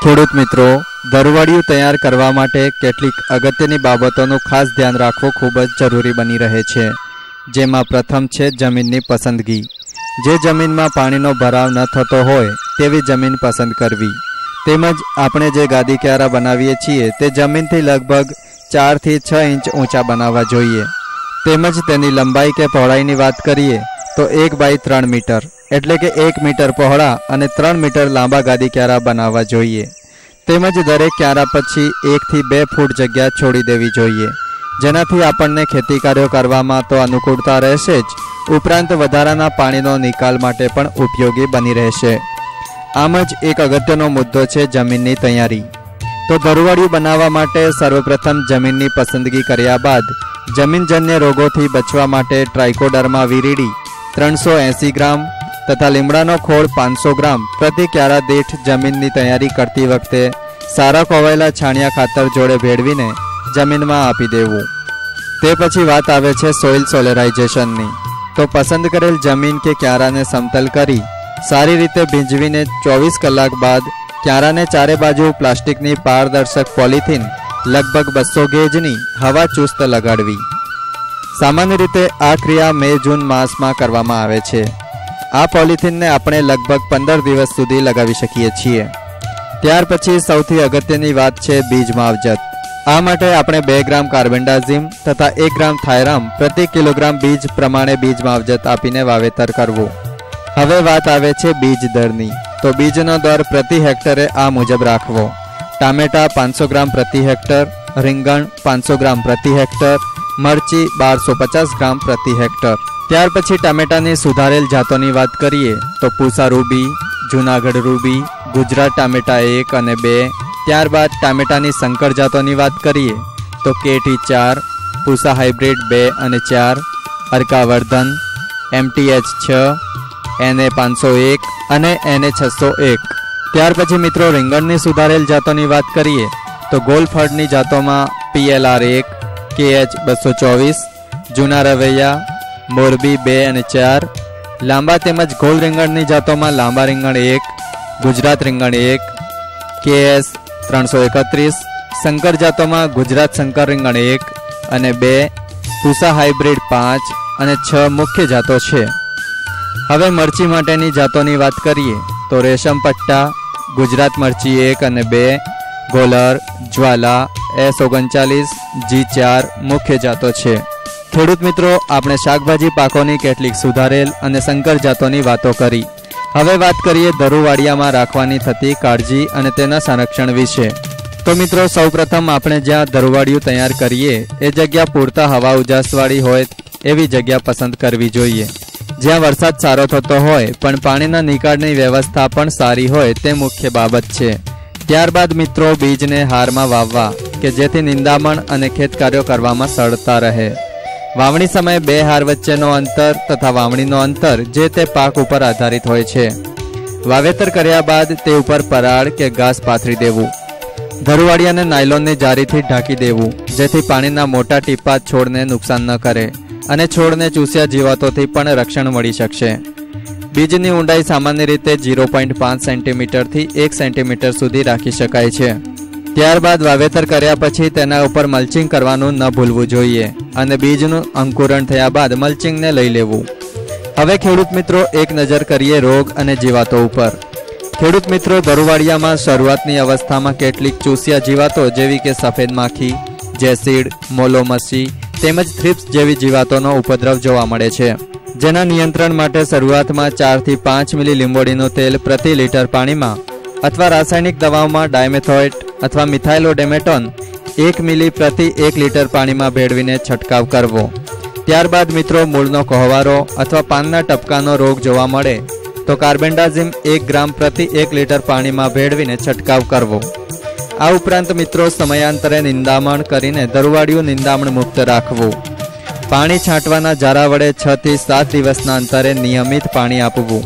ખેડૂત મિત્રો, ધરુવાડિયું તૈયાર કરવા માટે કેટલીક અગત્યની બાબતોનું ખાસ ધ્યાન રાખવું ખૂબ જ જરૂરી બની રહે છે, જેમાં પ્રથમ છે જમીનની પસંદગી। જે જમીનમાં પાણીનો ભરાવ ન થતો હોય તેવી જમીન પસંદ કરવી, તેમજ આપણે જે ગાદી ક્યારા બનાવીએ છીએ તે જમીનથી લગભગ 4 થી 6 ઇંચ ઊંચા બનાવવા જોઈએ। તેમજ તેની લંબાઈ કે પહોળાઈની વાત કરીએ તો 1 બાય 3 મીટર એટલે કે 1 મીટર પહોળા અને 3 મીટર લાંબા ગાદી ક્યારા બનાવવા જોઈએ। તેમજ દરેક ક્યારા પછી 1 થી 2 ફૂટ જગ્યા છોડી દેવી જોઈએ, જેનાથી આપણને ખેતી કાર્યો કરવામાં તો અનુકૂળતા રહેશે જ, ઉપરાંત વધારાના પાણીનો નિકાલ માટે પણ ઉપયોગી બની રહેશે। આમ જ એક અગત્યનો મુદ્દો છે જમીનની તૈયારી। તો ધરુવાડિયું બનાવવા માટે સર્વપ્રથમ જમીનની પસંદગી કર્યા બાદ જમીનજન્ય રોગોથી બચવા માટે ટ્રાઇકોડર્મા વિરિડી 380 ગ્રામ તથા લીમડાનો ખોળ 500 ગ્રામ પ્રતિ ક્યારા દીઠ જમીનની તૈયારી કરતી વખતે સારા કોવાયેલા છાણિયા ખાતર જોડે ભેળવીને જમીનમાં આપી દેવું। તે પછી વાત આવે છે સોઇલ સોલેરાઇઝેશનની। તો પસંદ કરેલ જમીન કે ક્યારાને સમતલ કરી સારી રીતે ભીંજવીને 24 કલાક બાદ ક્યારાને ચારે બાજુ પ્લાસ્ટિકની પારદર્શક પોલિથીન લગભગ 200 ગેજની હવા ચુસ્ત લગાડવી। સામાન્ય રીતે આ ક્રિયા મે-જૂન માસમાં કરવામાં આવે છે। આ પોલિથીનને આપણે લગભગ 15 દિવસ સુધી લગાવી શકીએ છીએ। ત્યાર પછી સૌથી અગત્યની વાત છે બીજ માવજત। આ માટે આપણે 2 ગ્રામ કાર્બેન્ડાઝિમ તથા 1 ગ્રામ થાયરામ પ્રતિ કિલોગ્રામ બીજ પ્રમાણે બીજ માવજત આપીને વાવેતર કરવું। હવે વાત આવે છે બીજ દરની। તો બીજનો દર પ્રતિ હેક્ટરે આ મુજબ રાખવો। ટામેટા 500 ગ્રામ પ્રતિ હેક્ટર, રીંગણ 500 ગ્રામ પ્રતિ હેક્ટર, મરચી 1250 ગ્રામ પ્રતિ હેક્ટર। ત્યાર પછી ટામેટાની સુધારેલ જાતોની વાત કરીએ તો પૂસા રૂબી, જૂનાગઢ રૂબી, ગુજરાત ટામેટા 1 અને 2। ત્યારબાદ ટામેટાની સંકર જાતોની વાત કરીએ તો કેટી 4, પૂસા હાઇબ્રિડ 2 અને 4, અરકાવર્ધન, MTH 6, NA 501 અને NA 601। ત્યાર પછી મિત્રો રીંગણની સુધારેલ જાતોની વાત કરીએ તો ગોલફળની જાતોમાં PLR 1, KH 224, જૂના રવૈયા, મોરબી 2 અને 4। લાંબા તેમજ ગોલ રીંગણની જાતોમાં લાંબા રીંગણ 1, ગુજરાત રીંગણ 1, KS 331। સંકર જાતોમાં ગુજરાત શંકર રીંગણ 1 અને 2, પૂસા હાઇબ્રિડ 5 અને 6 મુખ્ય જાતો છે। હવે મરચી માટેની જાતોની વાત કરીએ તો રેશમ પટ્ટા, ગુજરાત મરચી 1 અને 2, ગોલર, જ્વાલા, S39, G4 મુખ્ય જાતો છે। ખેડૂત મિત્રો, આપણે શાકભાજી પાકોની કેટલીક સુધારેલ અને સંકર જાતોની વાતો કરી। હવે વાત કરીએ ધરુવાડિયામાં રાખવાની થતી કાળજી અને તેના સંરક્ષણ વિશે। તો મિત્રો, સૌપ્રથમ આપણે જ્યાં ધરુવાડિયું તૈયાર કરીએ એ જગ્યા પૂરતા હવા ઉજાસવાળી હોય એવી જગ્યા પસંદ કરવી જોઈએ, જ્યાં વરસાદ સારો થતો હોય પણ પાણીના નિકાળની વ્યવસ્થા પણ સારી હોય તે મુખ્ય બાબત છે। ત્યારબાદ મિત્રો, બીજને હારમાં વાવવા કે જેથી નિંદામણ અને ખેત કાર્યો કરવામાં સરળતા રહે। વાવણી સમયે 2 હાર વચ્ચેનો અંતર તથા વાવણીનો અંતર જે તે પાક ઉપર આધારિત હોય છે। વાવેતર કર્યા બાદ તે ઉપર પરાળ કે ઘાસ પાથરી દેવું। ધરુવાડિયાને નાયલોનની જારીથી ઢાંકી દેવું, જેથી પાણીના મોટા ટીપા છોડને નુકસાન ન કરે અને છોડને ચૂસ્યા જીવાતોથી પણ રક્ષણ મળી શકશે। બીજની ઊંડાઈ સામાન્ય રીતે 0.5 સેન્ટીમીટરથી 1 સેન્ટીમીટર સુધી રાખી શકાય છે। ત્યારબાદ વાવેતર કર્યા પછી તેના ઉપર મલ્ચિંગ કરવાનું ન ભૂલવું જોઈએ અને બીજનું અંકુરણ થયા બાદ મલ્ચિંગને લઈ લેવું। હવે ખેડૂત મિત્રો, એક નજર કરીએ રોગ અને જીવાતો ઉપર। ખેડૂત મિત્રો, ધરુવાડિયામાં શરૂઆતની અવસ્થામાં કેટલીક ચૂસ્યા જીવાતો જેવી કે સફેદ માખી, જેસીડ, મોલોમસી તેમજ થ્રિપ્સ જેવી જીવાતોનો ઉપદ્રવ જોવા મળે છે, જેના નિયંત્રણ માટે શરૂઆતમાં 4 થી 5 મિલી લીંબોળીનું તેલ પ્રતિ લીટર પાણીમાં અથવા રાસાયણિક દવાઓમાં ડાયમેથોએટ અથવા મિથાઇલોડેમેટોન 1 મિલી પ્રતિ 1 લીટર પાણીમાં ભેળવીને છંટકાવ કરવો। ત્યારબાદ મિત્રો, મૂળનો કોહવારો અથવા પાનના ટપકાનો રોગ જોવા મળે તો કાર્બેન્ડાઝિમ 1 ગ્રામ પ્રતિ 1 લીટર પાણીમાં ભેળવીને છંટકાવ કરવો। આ ઉપરાંત મિત્રો, સમયાંતરે નિંદામણ કરીને ધરુવાડિયું નિંદામણ મુક્ત રાખવું। પાણી છાંટવાના જારા વડે 6 થી 7 દિવસના અંતરે નિયમિત પાણી આપવું।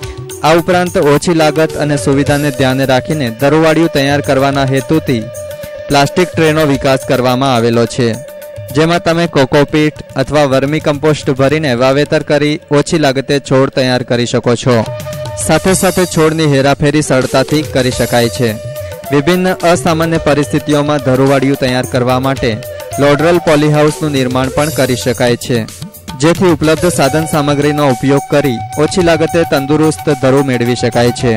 આ ઉપરાંત ઓછી લાગત અને સુવિધાને ધ્યાને રાખીને ધરુવાડિયું તૈયાર કરવાના હેતુથી પ્લાસ્ટિક ટ્રેનો વિકાસ કરવામાં આવેલો છે, જેમાં તમે કોકોપીટ અથવા વર્મી કમ્પોસ્ટ ભરીને વાવેતર કરી ઓછી લાગતે છોડ તૈયાર કરી શકો છો। સાથે સાથે છોડની હેરાફેરી સરળતાથી કરી શકાય છે। વિભિન્ન અસામાન્ય પરિસ્થિતિઓમાં ધરુવાડીયું તૈયાર કરવા માટે લોડરલ પોલીહાઉસનું નિર્માણ પણ કરી શકાય છે, જેથી ઉપલબ્ધ સાધન સામગ્રીનો ઉપયોગ કરી ઓછી લાગતે તંદુરસ્ત ધરો મેળવી શકાય છે.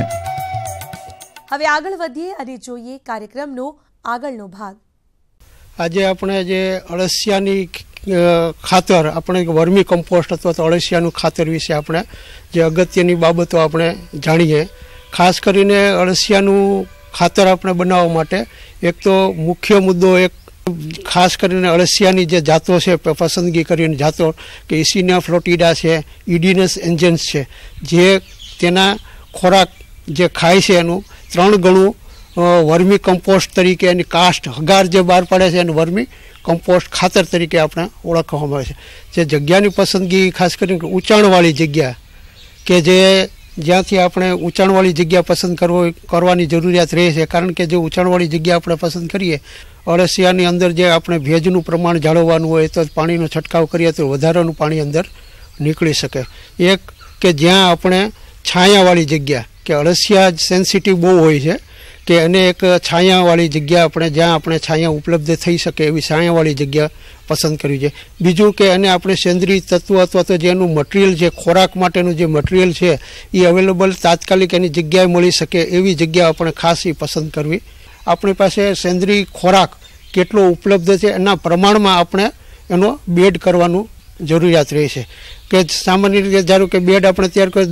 હવે આગળ વધીએ અને જોઈએ કાર્યક્રમનો આગળનો ભાગ. આજે આપણે જે અળસિયાની ખાતર, આપણે વર્મી કમ્પોસ્ટ અથવા તો અળસિયાનું ખાતર વિશે આપણે જે અગત્યની બાબતો આપણે જાણીએ. ખાસ કરીને અળસિયાનું ખાતર આપણે બનાવવા માટે એક તો મુખ્ય મુદ્દો, એક ખાસ કરીને અળસિયાની જે જાતો છે, પસંદગી કરીને જાતો કે ઇસિનિયા ફ્લોટિડા છે, ઇડિનસ એન્જન્સ છે, જે તેના ખોરાક જે ખાય છે એનું 3 ગણું વર્મી કમ્પોસ્ટ તરીકે એની કાસ્ટ હગાર જે બહાર પડે છે એને વર્મી કમ્પોસ્ટ ખાતર તરીકે આપણે ઓળખવામાં આવે છે. જે જગ્યાની પસંદગી ખાસ કરીને ઊંચાણવાળી જગ્યા કે જ્યાંથી આપણે ઊંચાણવાળી જગ્યા પસંદ કરવાની જરૂરિયાત રહે છે, કારણ કે જે ઊંચાણવાળી જગ્યા આપણે પસંદ કરીએ, અળસિયાની અંદર જે આપણે ભેજનું પ્રમાણ જાળવવાનું હોય તો પાણીનો છંટકાવ કરીએ તો વધારાનું પાણી અંદર નીકળી શકે. એક કે જ્યાં આપણે છાયાવાળી જગ્યા, કે અળસિયા સેન્સિટિવ બહુ હોય છે, કે એને એક છાયાવાળી જગ્યા આપણે જ્યાં આપણે છાયા ઉપલબ્ધ થઈ શકે એવી છાયાવાળી જગ્યા પસંદ કરવી છે. બીજું કે એને આપણે સેન્દ્રીય તત્વ અથવા તો જેનું મટીરિયલ છે, ખોરાક માટેનું જે મટીરિયલ છે એ અવેલેબલ તાત્કાલિક એની જગ્યાએ મળી શકે એવી જગ્યા આપણે ખાસ એ પસંદ કરવી. આપણી પાસે સેન્દ્રીય ખોરાક કેટલો ઉપલબ્ધ છે એના પ્રમાણમાં આપણે એનો બેડ કરવાનું જરૂરિયાત રહે છે. કે સામાન્ય રીતે ધારો કે બેડ આપણે તૈયાર કરીએ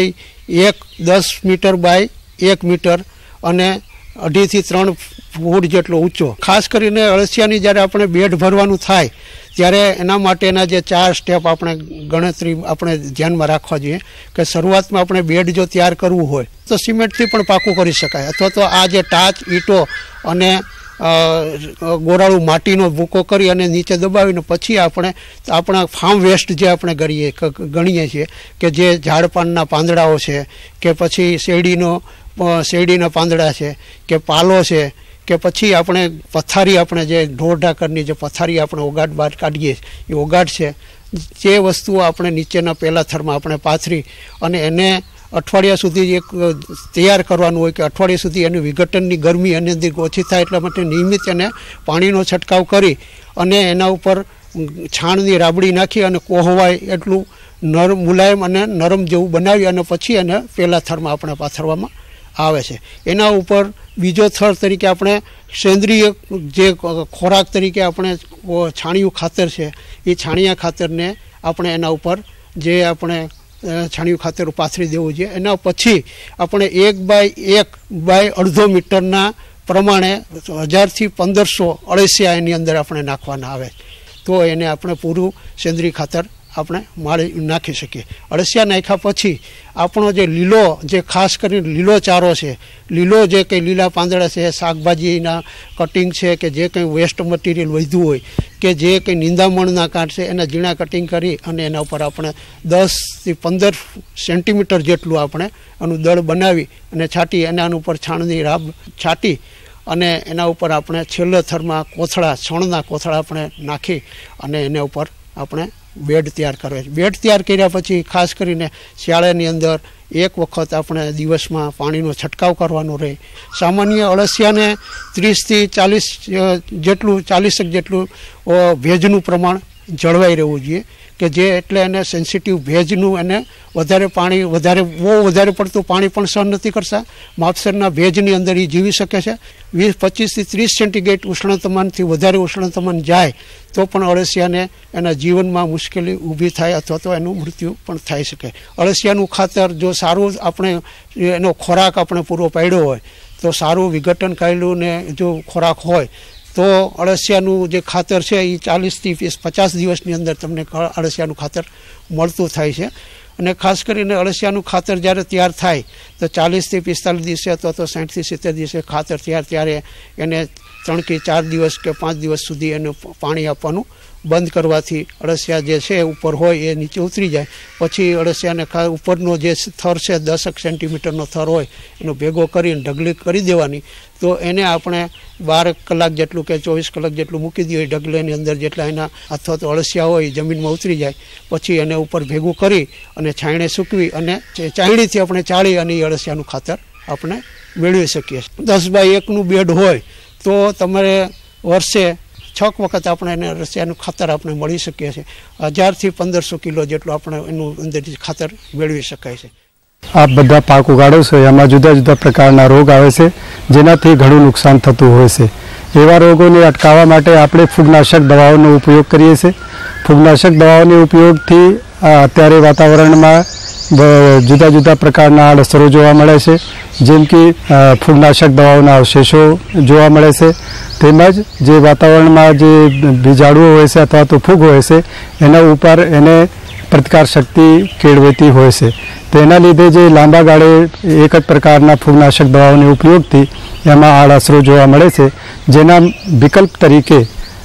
10 મીટર બાય 1 મીટર અને 2.5 થી 3 ફૂટ જેટલો ઊંચો. ખાસ કરીને અળસિયાની જ્યારે આપણે બેડ ભરવાનું થાય ત્યારે એના માટેના જે 4 સ્ટેપ આપણે ગણતરી આપણે ધ્યાનમાં રાખવા જોઈએ. કે શરૂઆતમાં આપણે બેડ જો તૈયાર કરવું હોય તો સિમેન્ટથી પણ પાકું કરી શકાય, અથવા તો આ જે ટાચ, ઈંટો અને ગોરાળું માટીનો ભૂકો કરી અને નીચે દબાવીને પછી આપણે આપણા ફાર્મ વેસ્ટ જે આપણે ગણીએ છીએ, કે જે ઝાડપાનના પાંદડાઓ છે, કે પછી શેરડીના પાંદડા છે, કે પાલો છે, કે પછી આપણે પથારી, આપણે જે ઢોર ઢાકરની જે પથારી આપણે ઓગાટ બહાર કાઢીએ એ ઓગાટ છે, જે વસ્તુઓ આપણે નીચેના પહેલા થરમાં આપણે પાથરી અને એને અઠવાડિયા સુધી એક તૈયાર કરવાનું હોય, કે અઠવાડિયા સુધી એની વિઘટનની ગરમી એની અંદર ઓછી થાય એટલા માટે નિયમિત એને પાણીનો છંટકાવ કરી અને એના ઉપર છાણની રાબડી નાખી અને કોહવાય એટલું મુલાયમ અને નરમ જેવું બનાવી અને પછી એને પહેલા થરમાં આપણે પાથરવામાં આવે છે. એના ઉપર બીજો થર તરીકે આપણે સેન્દ્રીય જે ખોરાક તરીકે આપણે છાણિયું ખાતર છે એ છાણિયા ખાતરને આપણે એના ઉપર જે આપણે છાણિયું ખાતર પાથરી દેવું જોઈએ. એના પછી આપણે 1 બાય 1.5 મીટરના પ્રમાણે 1000 થી 1500 અળસિયા એની અંદર આપણે નાખવાના આવે, તો એને આપણે પૂરું સેન્દ્રીય ખાતર આપણે નાખી શકીએ. અળસિયા નાખ્યા પછી આપણો જે લીલો, જે ખાસ કરીને લીલો ચારો છે, લીલો જે કંઈ લીલા પાંદડા છે, શાકભાજીના કટિંગ છે, કે જે કંઈ વેસ્ટ મટીરિયલ વધ્યું હોય, કે જે કંઈ નિંદામણના કાંઠ છે એના ઝીણા કટિંગ કરી અને એના ઉપર આપણે 10 થી 15 સેન્ટીમીટર જેટલું આપણે એનું દળ બનાવી અને છાંટી અને આના ઉપર છાણની રાબ છાંટી અને એના ઉપર આપણે છેલ્લા થરમાં છણના કોથળા આપણે નાખી અને એના ઉપર આપણે બેડ તૈયાર કરે છે. બેડ તૈયાર કર્યા પછી ખાસ કરીને શિયાળાની અંદર 1 વખત આપણે દિવસમાં પાણીનો છંટકાવ કરવાનો રહે. સામાન્ય અળસિયાને 30 થી 40 જેટલું ભેજનું પ્રમાણ જળવાઈ રહેવું જોઈએ, કે જે એટલે એને સેન્સિટિવ ભેજનું એને વધારે પાણી બહુ વધારે પડતું પાણી પણ સહન નથી કરતા. માપસરના ભેજની અંદર એ જીવી શકે છે. 25 થી 30 સેન્ટીગ્રેડ ઉષ્ણતામાનથી વધારે ઉષ્ણતામાન જાય તો પણ અળસિયાને એના જીવનમાં મુશ્કેલી ઊભી થાય અથવા તો એનું મૃત્યુ પણ થઈ શકે. અળસિયાનું ખાતર જો સારું આપણે એનો ખોરાક આપણે પૂરો પાડ્યો હોય તો સારું વિઘટન કરેલું ને જો ખોરાક હોય તો અળસિયાનું જે ખાતર છે એ 40 થી 50 દિવસની અંદર તમને અળસિયાનું ખાતર મળતું થાય છે. અને ખાસ કરીને અળસિયાનું ખાતર જ્યારે તૈયાર થાય તો 40 થી 45 દિવસે અથવા તો 60 થી 70 દિવસે ખાતર તૈયાર, ત્યારે એને 3 કે 4 દિવસ કે 5 દિવસ સુધી એને પાણી આપવાનું બંધ કરવાથી અળસિયા જે છે ઉપર હોય એ નીચે ઉતરી જાય. પછી અળસિયાને ઉપરનો જે થર છે 10 સેન્ટીમીટરનો થર હોય એનો ભેગો કરીને ઢગલી કરી દેવાની, તો એને આપણે 12 કલાક જેટલું કે 24 કલાક જેટલું મૂકી દઈએ ઢગલેની અંદર, જેટલા એના અથવા તો અળસિયા હોય જમીનમાં ઉતરી જાય. પછી એને ઉપર ભેગું કરી અને છાંયણે સૂકવી અને ચાયણીથી આપણે ચાળી અને એ અળસિયાનું ખાતર આપણે મેળવી શકીએ. 10x1 બેડ હોય તો તમારે વર્ષે 6 વખત આપણે એને રસિયાનું ખાતર આપણે મળી શકીએ છીએ. 1000 થી 1500 કિલો જેટલું આપણે એનું અંદરથી ખાતર મેળવી શકાય છે. આપ બધા પાક ઉગાડો છો એમાં જુદા જુદા પ્રકારના રોગ આવે છે જેનાથી ઘણું નુકસાન થતું હોય છે. એવા રોગોને અટકાવવા માટે આપણે ફૂગનાશક દવાઓનો ઉપયોગ કરીએ છીએ. ફૂગનાશક દવાઓના ઉપયોગથી અત્યારે વાતાવરણમાં જુદા જુદા પ્રકારના આડઅસરો જોવા મળે છે, જેમ કે ફૂગનાશક દવાઓના અવશેષો જોવા મળે છે, તેમજ જે વાતાવરણમાં જે બીજાણુઓ હોય છે અથવા તો ફૂગ હોય છે એના ઉપર એને પ્રતિકાર શક્તિ કેળવતી હોય છે. તેના લીધે જે લાંબા ગાળે એક જ પ્રકારના ફૂગનાશક દવાઓના ઉપયોગથી એમાં આડઅસરો જોવા મળે છે, જેના વિકલ્પ તરીકે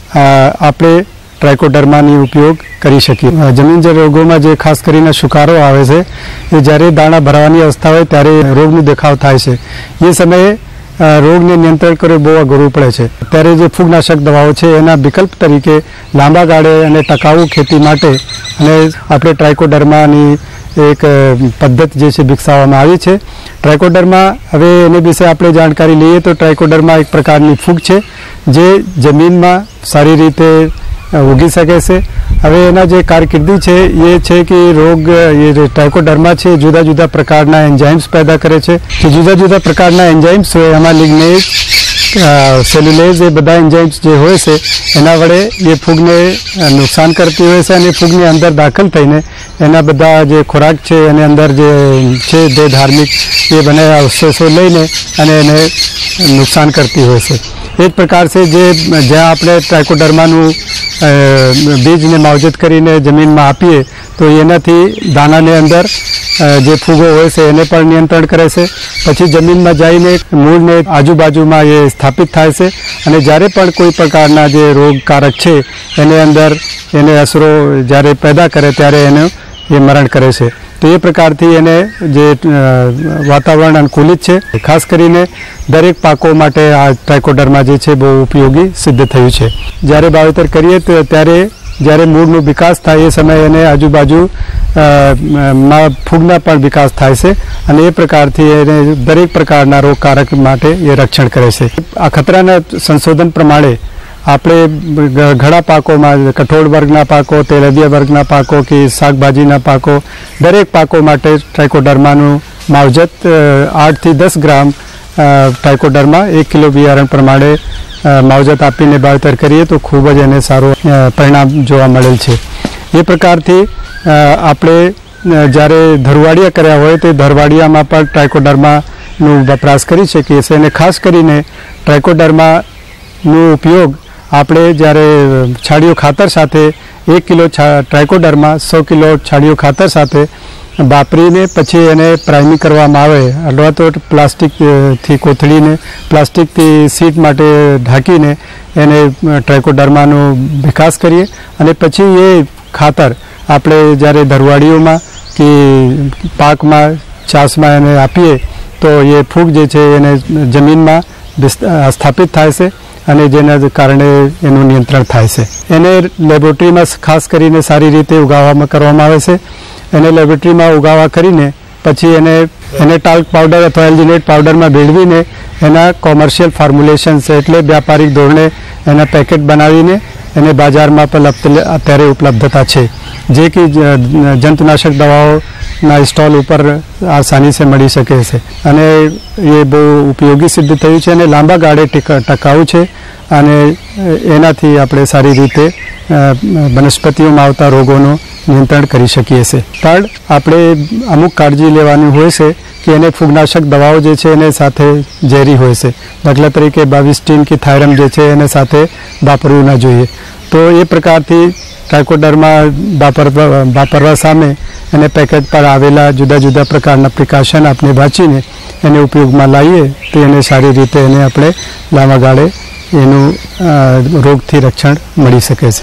આપણે ટ્રાઇકોડર્માની ઉપયોગ કરી શકીએ. જમીનજળ રોગોમાં જે ખાસ કરીને સુકારો આવે છે એ જ્યારે દાણા ભરાવાની અવસ્થા હોય ત્યારે રોગનો દેખાવ થાય છે. એ સમયે રોગને નિયંત્રણ કરવું બહુ અઘરું પડે છે. ત્યારે જે ફૂગનાશક દવાઓ છે એના વિકલ્પ તરીકે લાંબા ગાળે અને ટકાઉ ખેતી માટે અને આપણે ટ્રાઇકોડર્માની એક પદ્ધતિ જે છે વિકસાવવામાં આવી છે. ટ્રાઇકોડર્મા હવે એની વિશે આપણે જાણકારી લઈએ તો ટ્રાઇકોડર્મા એક પ્રકારની ફૂગ છે જે જમીનમાં સારી રીતે ઉગી શકે છે. હવે એના જે કારકિર્દી છે એ છે કે રોગ એ ટ્રાઇકોડર્મા છે જુદા જુદા પ્રકારના એન્ઝાઇમ્સ પેદા કરે છે. કે જુદા જુદા પ્રકારના એન્ઝાઇમ્સ હોય એમાં લિગ્નેઝ, સેલ્યુલેઝ એ બધા એન્ઝાઇમ્સ જે હોય છે એના વડે એ ફૂગને નુકસાન કરતી હોય છે અને ફૂગની અંદર દાખલ થઈને એના બધા જે ખોરાક છે એની અંદર જે છે જે ધાર્મિક એ બને અવશેષો લઈને અને એને નુકસાન કરતી હોય છે. એ જ પ્રકાર છે જે જ્યાં આપણે ટ્રાઇકોડર્માનું બીજને માવજત કરીને જમીનમાં આપીએ તો એનાથી દાણાની અંદર જે ફૂગો હોય છે એને પણ નિયંત્રણ કરે છે. પછી જમીનમાં જઈને મૂળને આજુબાજુમાં એ સ્થાપિત થાય છે અને જ્યારે પણ કોઈ પ્રકારના જે રોગકારક છે એની અંદર એને અસરો જ્યારે પેદા કરે ત્યારે એને એ મરણ કરે છે. તો એ પ્રકારથી એને જે વાતાવરણ અનુકૂલિત છે. ખાસ કરીને દરેક પાકો માટે આ ટ્રાઇકોડર્મા જે છે બહુ ઉપયોગી સિદ્ધ થયું છે. જ્યારે વાવેતર કરીએ તો ત્યારે જ્યારે મૂળનો વિકાસ થાય એ સમયે એને આજુબાજુ માં ફૂગના પણ વિકાસ થાય છે અને એ પ્રકારથી એને દરેક પ્રકારના રોગકારક માટે એ રક્ષણ કરે છે. આ ખતરાના સંશોધન પ્રમાણે આપણે ઘણા પાકોમાં કઠોળ વર્ગના પાકો, તેલબિયા વર્ગના પાકો કે શાકભાજીના પાકો દરેક પાકો માટે ટ્રાઇકોડર્માનું માવજત 8 થી 10 ગ્રામ ટ્રાઇકોડર્મા 1 કિલો બિયારણ પ્રમાણે માવજત આપીને વાવેતર કરીએ તો ખૂબ જ એને સારું પરિણામ જોવા મળેલ છે. એ પ્રકારથી આપણે જ્યારે ધરવાડિયા કર્યા હોય તે ધરવાડિયામાં પણ ટ્રાઇકોડર્માનું વપરાશ કરી શકીએ છીએ અને ખાસ કરીને ટ્રાઇકોડર્માનો ઉપયોગ આપણે જ્યારે છાણિયું ખાતર સાથે 1 કિલો ટ્રાઇકોડર્મા 100 કિલો છાણિયું ખાતર સાથે વાપરીને પછી એને પ્રાઇમિંગ કરવામાં આવે અથવા તો પ્લાસ્ટિકથી કોથળીને પ્લાસ્ટિકથી સીટ માટે ઢાંકીને એને ટ્રાઇકોડર્માનો વિકાસ કરીએ અને પછી એ ખાતર આપણે જ્યારે ધરવાડીઓમાં કે પાકમાં ચાસમાં એને આપીએ તો એ ફૂગ જે છે એને જમીનમાં સ્થાપિત થાય છે અને જેના કારણે એનું નિયંત્રણ થાય છે. એને લેબોરેટરીમાં ખાસ કરીને સારી રીતે ઉગાવવામાં કરવામાં આવે છે. એને લેબોરેટરીમાં ઉગાવા કરીને પછી એને ટાલ્ક પાવડર અથવા એલ્જિનેટ પાવડરમાં ભેળવીને એના કોમર્શિયલ ફોર્મ્યુલેશન્સ એટલે વ્યાપારિક ધોરણે એના પેકેટ બનાવીને એને બજારમાં પણ અત્યારે ઉપલબ્ધતા છે, જે કે જંતુનાશક દવાઓના સ્ટોલ ઉપર આસાની से મળી શકે છે અને એ બહુ ઉપયોગી સિદ્ધ થયું છે અને લાંબા ગાળે ટકાઉ છે અને એનાથી આપણે સારી રીતે વનસ્પતિઓમાં આવતા રોગોનું નિયંત્રણ કરી શકીએ છીએ. પણ આપણે અમુક કાળજી લેવાની હોય છે કે એને ફૂગનાશક દવાઓ જે છે એને સાથે ઝેરી હોય છે. દાખલા તરીકે બાવિસ્ટીન કે થાયરમ જે છે એને સાથે વાપરવું ન જોઈએ. તો એ પ્રકારથી ટ્રાઇકોડર્મા વાપરવા સામે એને પેકેટ પર આવેલા જુદા જુદા પ્રકારના પ્રિકોશન આપણે વાંચીને એને ઉપયોગમાં લાવીએ તો એને સારી રીતે એને આપણે લાંબા ગાળે એનું રોગથી રક્ષણ મળી શકે છે.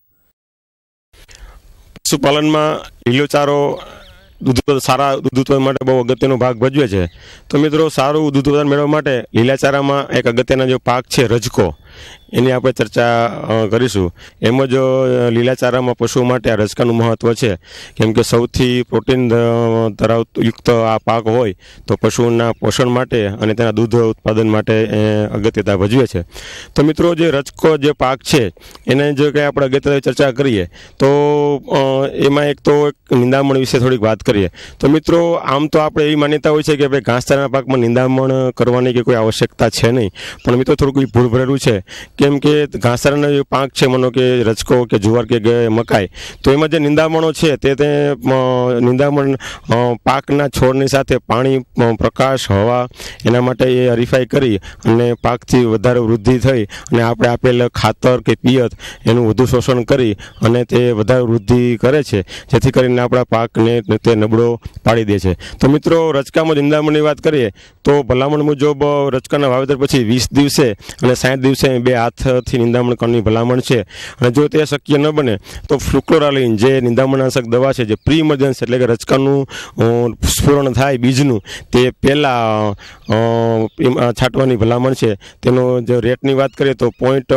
પશુપાલનમાં લીલો ચારો સારા દૂધ ઉત્પાદન માટે બહુ અગત્યનો ભાગ ભજવે છે. તો મિત્રો, સારું દૂધ ઉત્પાદન મેળવવા માટે લીલા ચારામાં એક અગત્યનો જે પાક છે રજકો, એની આપણે ચર્ચા કરીશું. એમ જ લીલાચારામાં પશુઓ માટે આ રચકાનું મહત્ત્વ છે, કેમ કે સૌથી પ્રોટીન યુક્ત આ પાક હોય તો પશુઓના પોષણ માટે અને તેના દૂધ ઉત્પાદન માટે અગત્યતા ભજવે છે. તો મિત્રો, જે રચકો જે પાક છે એને જો કંઈ આપણે અગત્યતા ચર્ચા કરીએ તો એમાં એક નિંદામણ વિશે થોડીક વાત કરીએ. તો મિત્રો, આમ તો આપણે એવી માન્યતા હોય છે કે ભાઈ ઘાસચારાના પાકમાં નિંદામણ કરવાની કે કોઈ આવશ્યકતા છે નહીં, પણ મિત્રો થોડુંક ભૂલ ભરેલું છે. કેમ કે ઘાસચારાનો જે પાક છે, માનો કે રચકો કે જુવાર કે મકાઈ, તો એમાં જે નિંદામણો છે તે નિંદામણ પાકના છોડની સાથે પાણી, પ્રકાશ, હવા એના માટે એ હરીફાઈ કરી અને પાકથી વધારે વૃદ્ધિ થઈ અને આપણે આપેલ ખાતર કે પિયત એનું વધુ શોષણ કરી અને તે વધારે વૃદ્ધિ કરે છે, જેથી કરીને આપણા પાકને તે નબળો પાડી દે છે. તો મિત્રો, રચકામાં નિંદામણની વાત કરીએ તો ભલામણ મુજબ રચકાના વાવેતર પછી 20 દિવસે અને 60 દિવસે 2 હાથથી નિંદામણ કરવાની ભલામણ છે. અને જો તે શક્ય ન બને તો ફ્લુક્લોરાલીન જે નિંદામણનાશક દવા છે, જે પ્રી ઇમરજન્સ એટલે કે રચકાનું સ્ફુરણ થાય બીજનું તે પહેલાં છાંટવાની ભલામણ છે. તેનો જો રેટની વાત કરીએ તો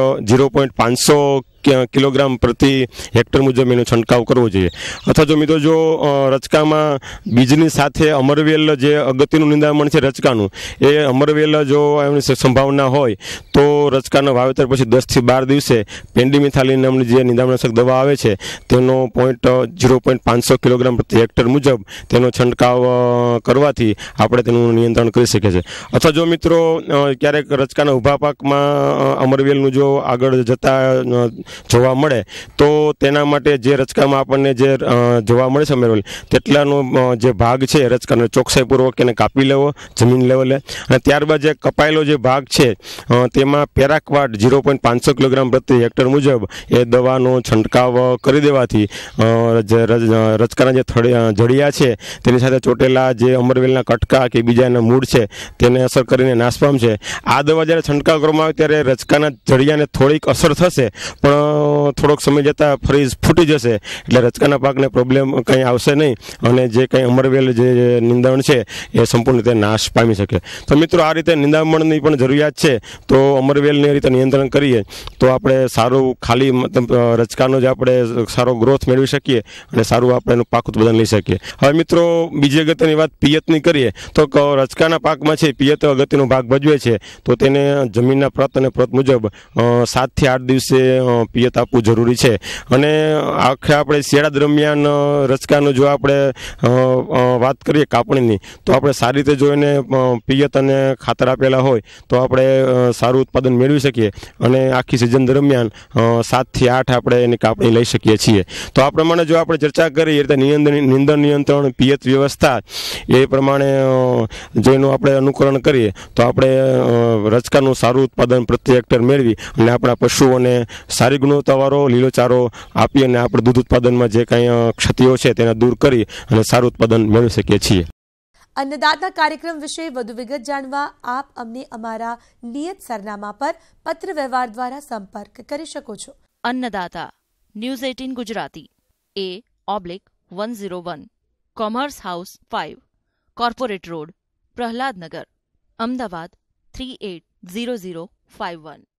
0.500 કિલોગ્રામ પ્રતિ હેક્ટર મુજબ એનો છંટકાવ કરવો જોઈએ. અથવા જો મિત્રો, જો રચકામાં બીજની સાથે અમરવેલ જે અગત્યનું નિંદામણ છે રચકાનું, એ અમરવેલ જો એની સંભાવના હોય તો રચકાના વાવેતર પછી 10 થી 12 દિવસે પેન્ડીમિથાલિન નામની જે નિંદામણનાશક દવા આવે છે તેનો 0.500 કિલોગ્રામ પ્રતિ હેક્ટર મુજબ તેનો છંટકાવ કરવાથી આપણે તેનું નિયંત્રણ કરી શકીએ છીએ. અથવા જો મિત્રો ક્યારેક રચકાના ઊભા પાકમાં અમરવેલનું જો આગળ જતા જોવા મળે તો તેના માટે જે રચકામાં આપણને જે જોવા મળે છે અમરવેલ, તેટલાનો જે ભાગ છે રચકાનો ચોકસાઈપૂર્વક એને કાપી લેવો જમીન લેવલે, અને ત્યારબાદ જે કપાયેલો જે ભાગ છે તેમાં પેરાક્વાટ 0.500 કિલોગ્રામ પ્રતિ હેક્ટર મુજબ એ દવાનો છંટકાવ કરી દેવાથી રચકાના જે જડિયા છે તેની સાથે ચોટેલા જે અમરવેલના કટકા કે બીજા એના મૂળ છે તેને અસર કરીને નાશ પામશે. આ દવા જ્યારે છંટકાવ કરવામાં આવે ત્યારે રચકાના જડિયાને થોડીક અસર થશે, પણ થોડોક સમય જતાં ફરી ફૂટી જશે, એટલે રચકાના પાકને પ્રોબ્લેમ કંઈ આવશે નહીં અને જે કંઈ અમરવેલ જે નિંદામણ છે એ સંપૂર્ણ રીતે નાશ પામી શકે. તો મિત્રો, આ રીતે નિંદામણની પણ જરૂરિયાત છે. તો અમરવેલની રીતે નિયંત્રણ કરીએ તો આપણે સારું ખાલી મતલબ રચકાનો જ આપણે સારો ગ્રોથ મેળવી શકીએ અને સારું આપણે એનું પાક ઉત્પાદન લઈ શકીએ. હવે મિત્રો, બીજી અગત્યની વાત પિયતની કરીએ તો રચકાના પાકમાં છે પિયત અગત્યનો ભાગ ભજવે છે. તો તેને જમીનના પ્રત અને પ્રત મુજબ 7 થી 8 દિવસે પિયત આપવું જરૂરી છે. અને આપણે શિયાળા દરમિયાન રચકાનું જો આપણે વાત કરીએ કાપણીની, તો આપણે સારી રીતે જો એને પિયત અને ખાતર આપેલા હોય તો આપણે સારું ઉત્પાદન મેળવી શકીએ અને આખી સિઝન દરમિયાન 7 થી 8 આપણે એની કાપણી લઈ શકીએ છીએ. તો આ પ્રમાણે જો આપણે ચર્ચા કરીએ રીતે નિંદણ નિયંત્રણ, પિયત વ્યવસ્થા એ પ્રમાણે જેનું આપણે અનુકરણ કરીએ તો આપણે રચકાનું સારું ઉત્પાદન પ્રતિ હેક્ટર મેળવી અને આપણા પશુઓને સારી ગુણવત્તાવાળો લીલો ચારો આપી અને આપણે દૂધ ઉત્પાદનમાં જે કાંઈ ક્ષતિઓ છે તેને દૂર કરી અને સારું ઉત્પાદન મેળવી શકીએ છીએ. અન્નદાતા કાર્યક્રમ વિશે વધુ વિગત જાણવા આપ અમને અમારા નિયત સરનામા પર પત્ર વ્યવહાર દ્વારા સંપર્ક કરી શકો છો. Annadata news 18 Gujarati A/101 commerce house 5 corporate road Prahladnagar Ahmedabad 380051.